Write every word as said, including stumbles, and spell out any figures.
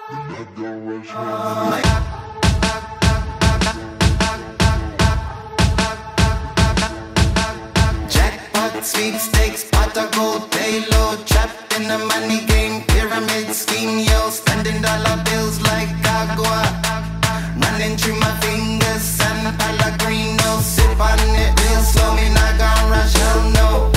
Jackpot, sweepstakes, pot of gold, payload, trapped in the money game, pyramid scheme, yo, spending dollar bills like agua, running through my fingers, San Pellegrino, sip on it real slow, me not gonna rush, hell no.